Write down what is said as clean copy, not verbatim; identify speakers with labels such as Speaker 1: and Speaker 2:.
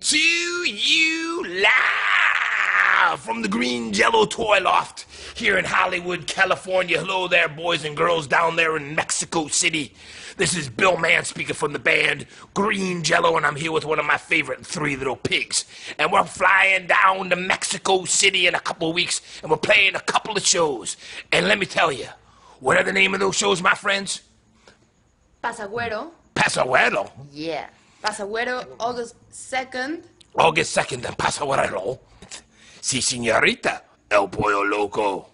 Speaker 1: to you live from the Green Jello Toy Loft here in Hollywood, California. Hello there, boys and girls down there in Mexico City. This is Bill Mann speaking from the band Green Jello, and I'm here with one of my favorite three little pigs. And we're flying down to Mexico City in a couple of weeks, and we're playing a couple of shows. And let me tell you, what are the name of those shows, my friends?
Speaker 2: Pasaguero.
Speaker 1: Pasaguero?
Speaker 2: Yeah. Pasaguero, August 2nd.
Speaker 1: August 2nd, and Pasaguero. Si, señorita. El Pollo Loco.